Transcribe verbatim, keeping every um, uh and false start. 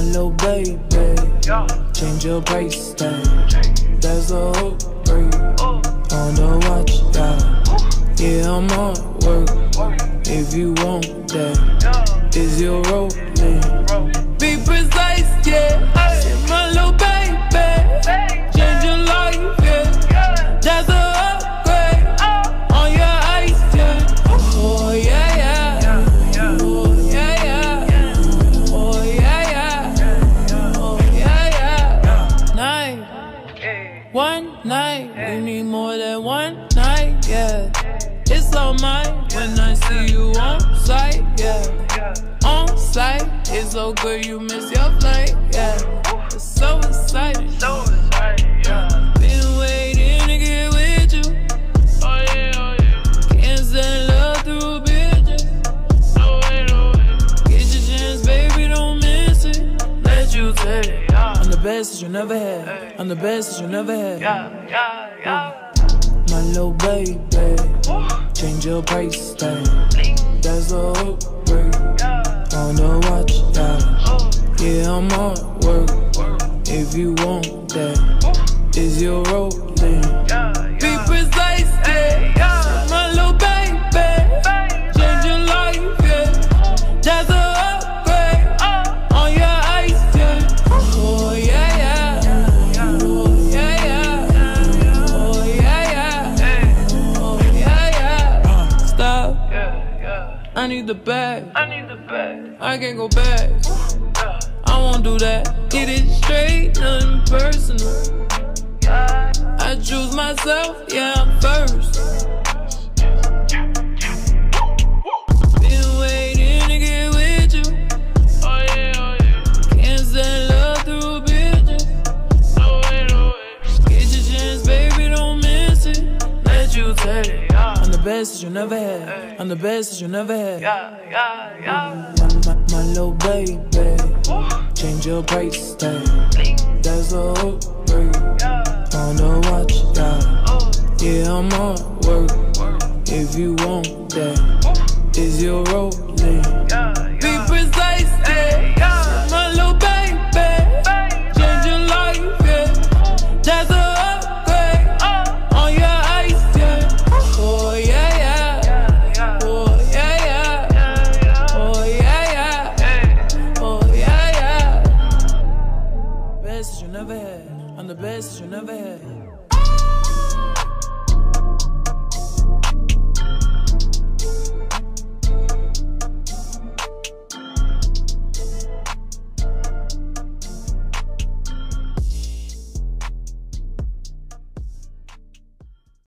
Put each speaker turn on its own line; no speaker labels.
little baby, change your price tag. That's a whole break on the watch, yeah. Yeah, I'm on work. If you want that, is your rolling? Be precise, yeah. Say my little baby, change your life, yeah. That's a upgrade on your ice, yeah. Oh yeah, yeah. Oh yeah, yeah. Oh yeah, yeah. Oh yeah, yeah. Night, one night. We need more than one night, yeah. It's all mine when I see you on sight, yeah. On sight, it's so good you miss your flight, yeah. It's so exciting, so exciting, yeah. Been waiting to get with you. Oh yeah, oh yeah. Can't send love through bitches. No way, no way. Get your chance, baby, don't miss it. Let you take it, yeah. I'm the best that you never had. I'm the best that you never had. Yeah, yeah, yeah. My little baby, change your price tag. That's a whole break on the watch, yeah. Yeah, I'm on work. If you want that, is your rolling? Be precise, yeah. My little baby, change your life, yeah. That's a upgrade on your ice, yeah. Oh yeah, yeah. Oh yeah, yeah. Oh yeah, yeah. Oh yeah, yeah. Stop. I need the bag. I need the bag. I can't go back. I won't do that. Get it straight, nothing personal. I choose myself, yeah, I'm first. Been waiting to get with you. Oh yeah, oh yeah. Can't send love through bitches. No way, no way. Get your chance, baby, don't miss it. Let you take it, yeah. I'm the best that you never had. I'm the best that you never had. Yeah, yeah, yeah. My, my, my little baby, change your price tag. That's a whole break on the watch, yeah. Yeah, I'm on work. If you want that, is your rolling? Be precise, yeah. My little baby, change your life, yeah. That's a upgrade on your ice, yeah. Oh yeah, yeah. Oh yeah, yeah. Oh yeah, yeah. Oh yeah, yeah. Best that you never had. I'm the best that you never had.